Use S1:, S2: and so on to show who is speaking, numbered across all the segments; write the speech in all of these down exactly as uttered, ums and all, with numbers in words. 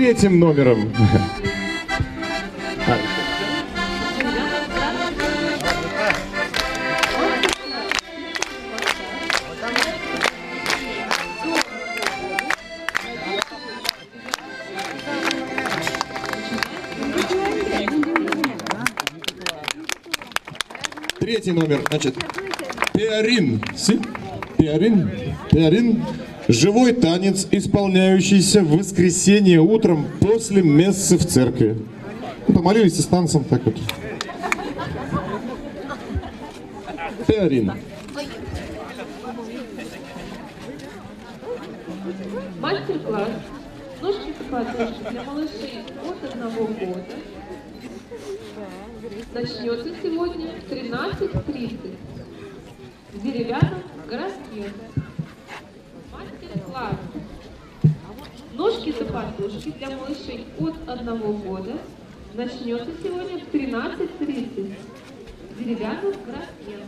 S1: третьим номером. Третий номер, значит, Пиарин. Си? Пиарин. Пиарин. Живой танец, исполняющийся в воскресенье утром после мессы в церкви. Ну, помолились и с танцем так вот. Пиарин.
S2: Мастер-класс ножки-подушки для малышей от одного года начнется сегодня в тринадцать тридцать в деревянном городке. Мастер-класс ножки-подушки для малышей от одного года начнется сегодня в тринадцать тридцать в деревянном городке.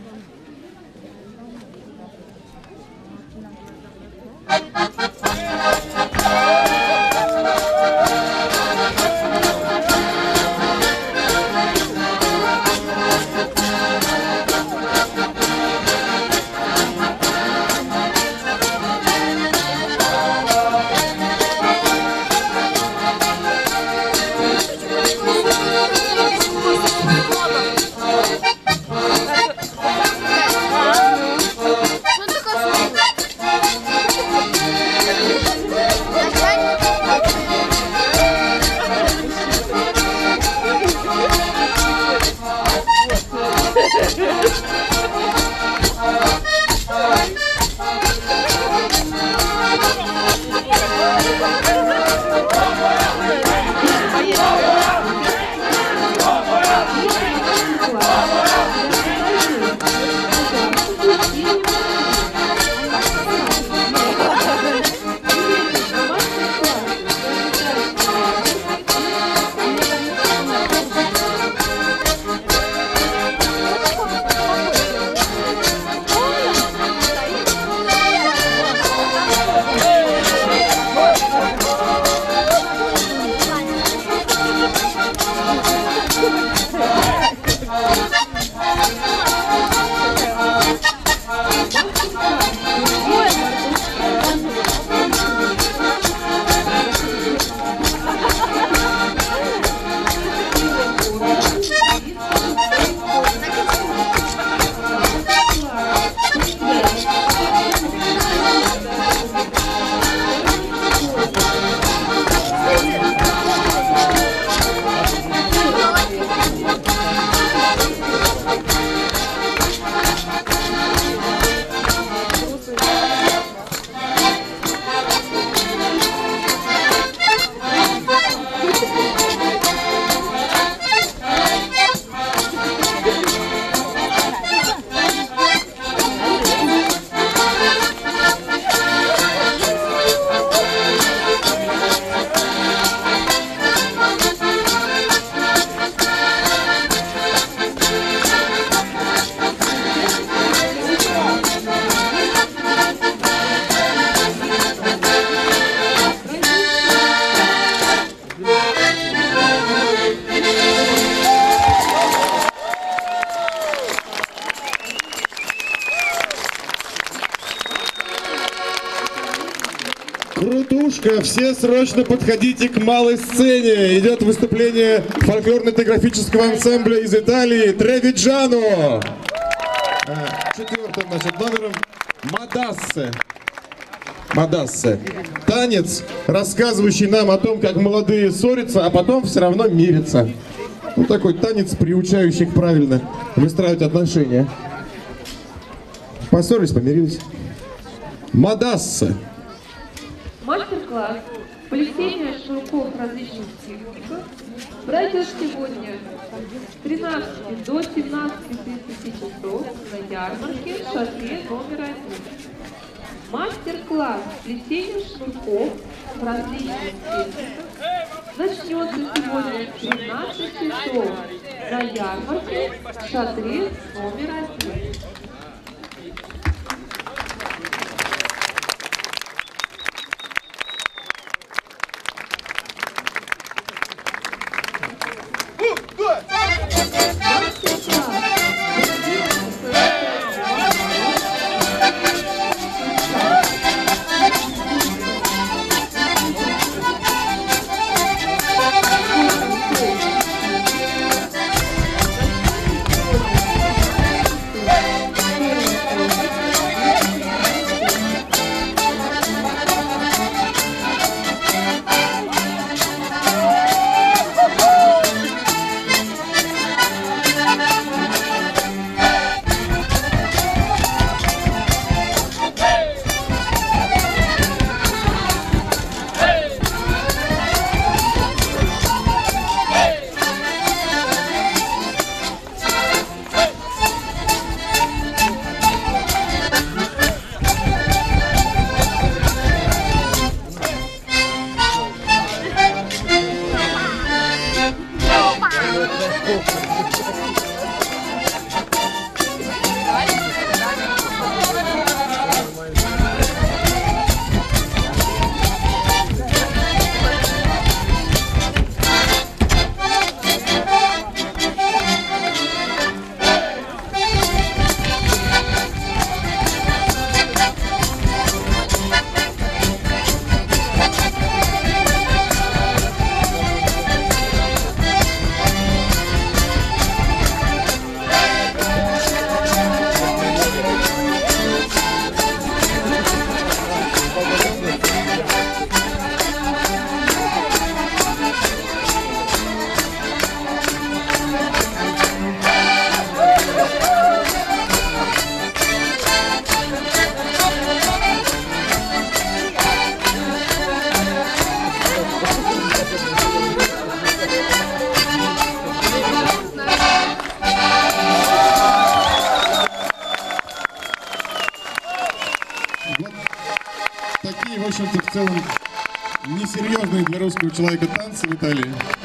S1: Крутушка, все срочно подходите к малой сцене. Идет выступление фольклорно-этнографического ансамбля из Италии Тревиджано. Четвертым, значит, номером Мадассе. Мадассе. Танец, рассказывающий нам о том, как молодые ссорятся, а потом все равно мирятся. Ну, такой танец, приучающий их правильно выстраивать отношения. Поссорились, помирились. Мадассе.
S2: Мастер-класс «Плетение шелков различных техников» пройдет сегодня с тринадцати до семнадцати тридцати часов на ярмарке в шоссе номер один. Мастер-класс «Плетение шелков различных техников» начнется сегодня в тринадцать часов на ярмарке в шатре номер один.
S1: целом несерьезные для русского человека танцы в Италии.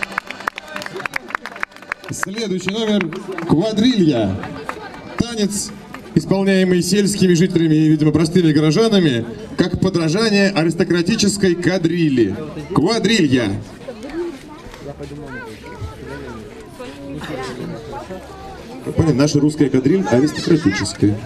S1: Следующий номер — квадрилья. Танец, исполняемый сельскими жителями и, видимо, простыми горожанами, как подражание аристократической кадрили. Квадрилья. Понятно, наша русская кадриль аристократическая.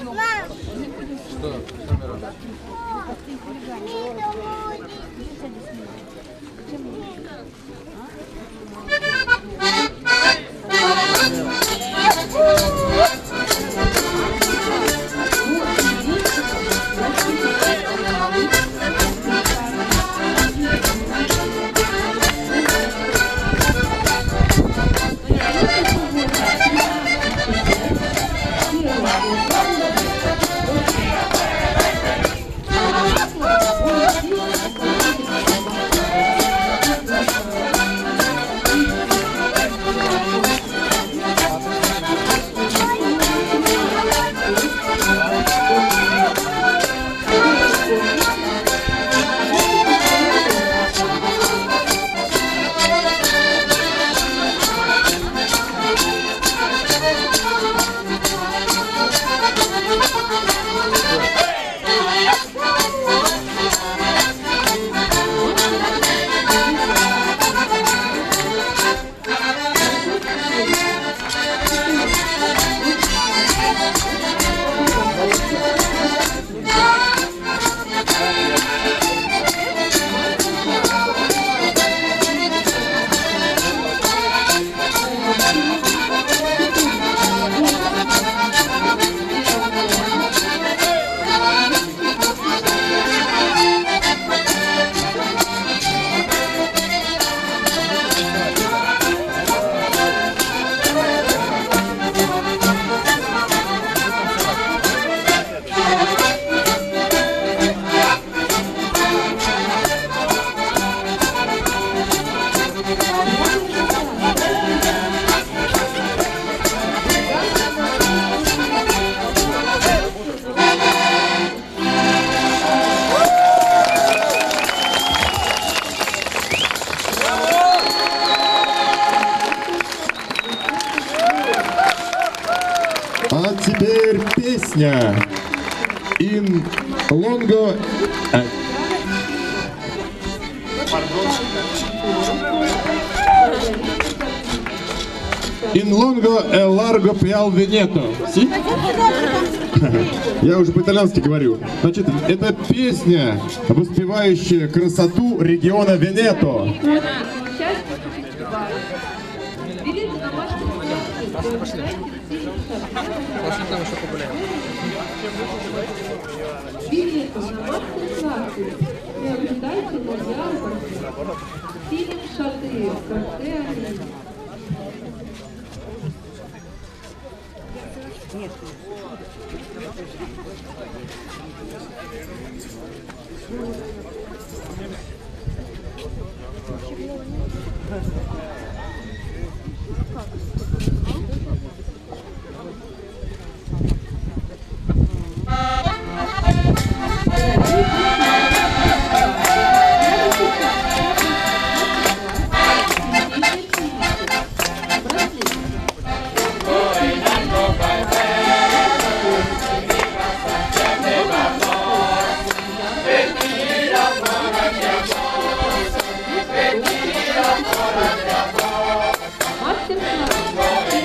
S1: А теперь песня «In Longo». «In Longo e largo pial Veneto». Си? Я уже по-итальянски говорю. Значит, это песня, воспевающая красоту региона Венето.
S2: Билеты на мастер-классы. Билеты на мастер-классы приобретайте на ярмарке. Фильм «Шаты» в кафе «Арена». Нет. Мастер-класс.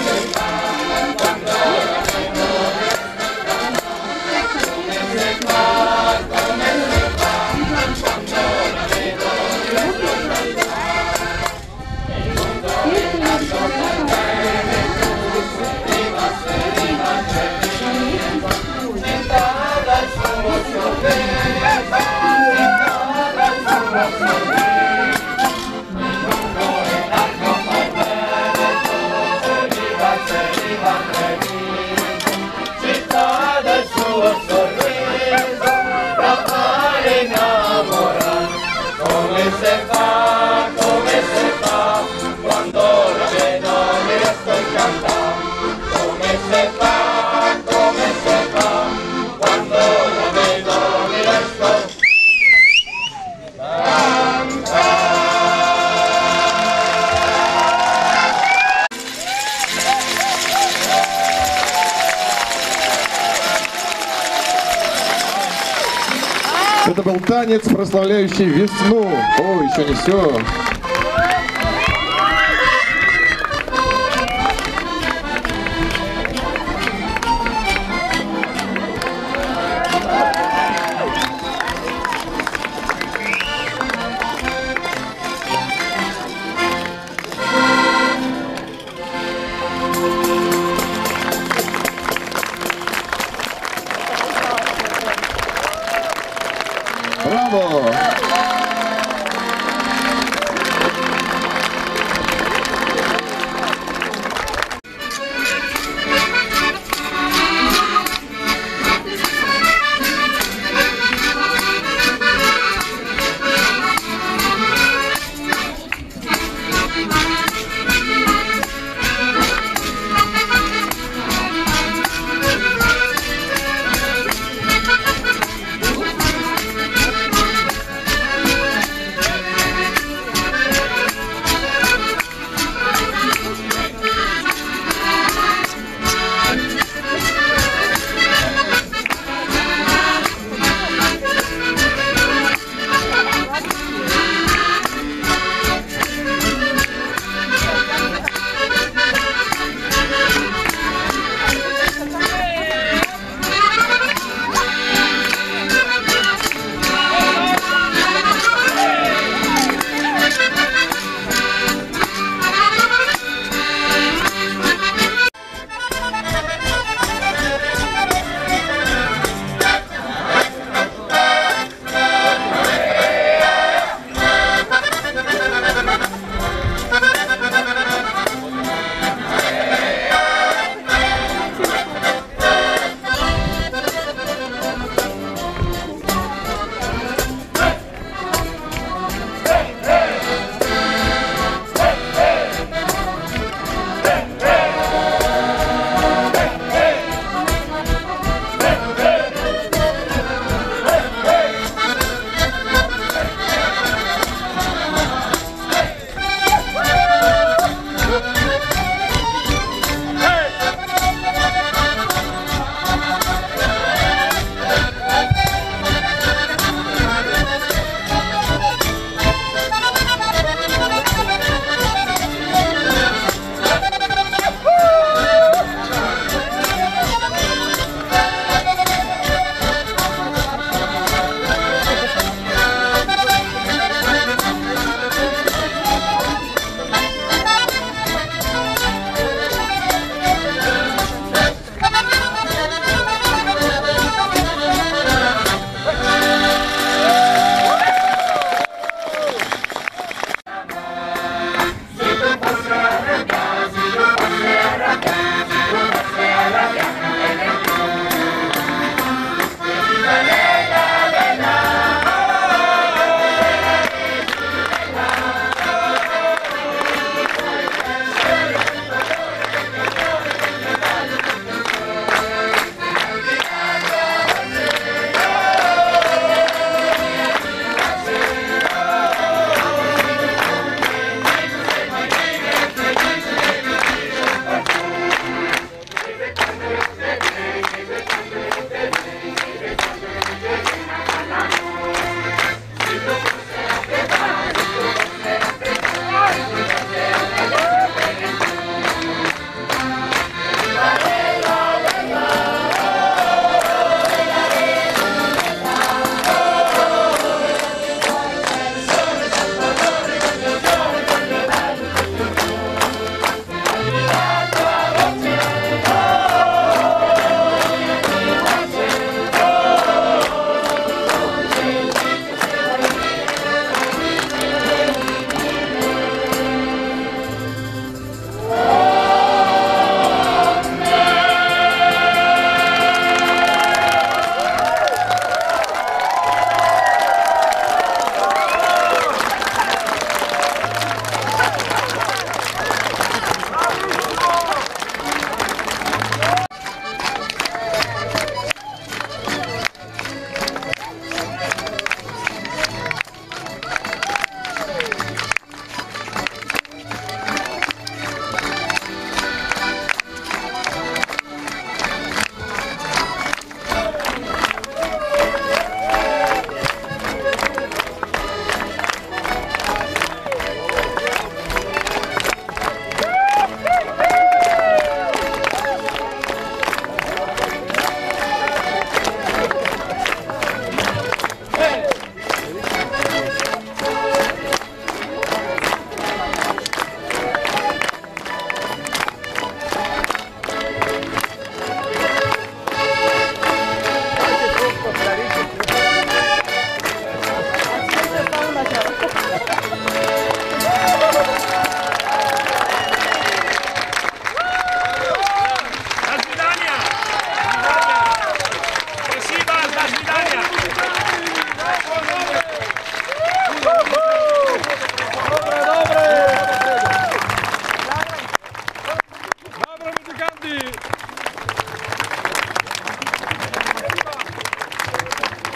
S1: Это был танец, прославляющий весну. О, еще не все. Браво!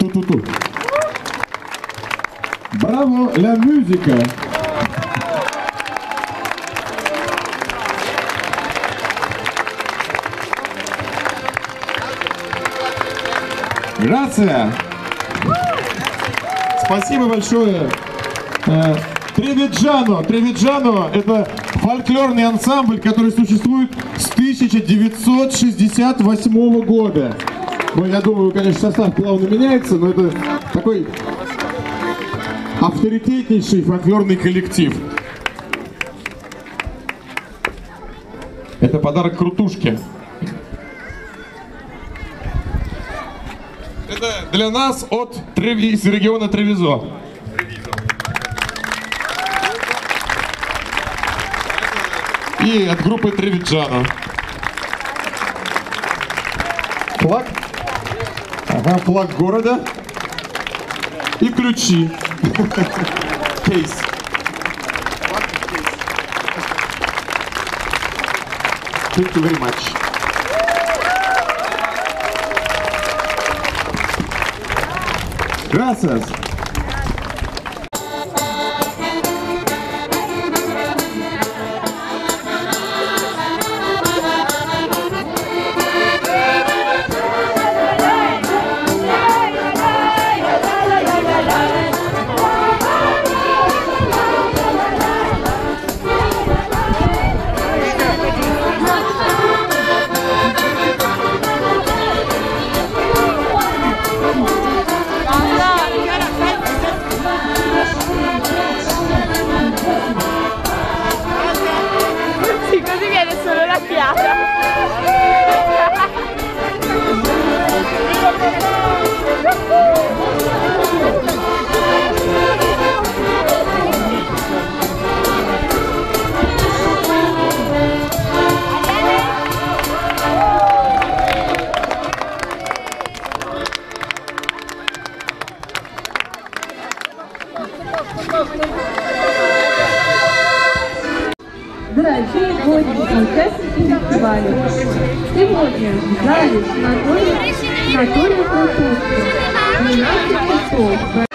S1: Ту-ту-ту. Браво, ля музыка. Грация. Спасибо большое. Тревиджано. Тревиджано — это фольклорный ансамбль, который существует с тысяча девятьсот шестьдесят восьмого года. Ну, я думаю, конечно, состав плавно меняется, но это такой авторитетнейший фольклорный коллектив. Это подарок Крутушке. Это для нас от Треви, из региона Тревизо. И от группы Тревиджано. Флаг. Ага, флаг города. И ключи. Кейс. Thank you very much. Gracias.
S3: Così viene solo la fiata.
S2: Дорогие гости, участники фестиваля, сегодня в зале Анатолия Анатолия Крутушки двенадцать часов.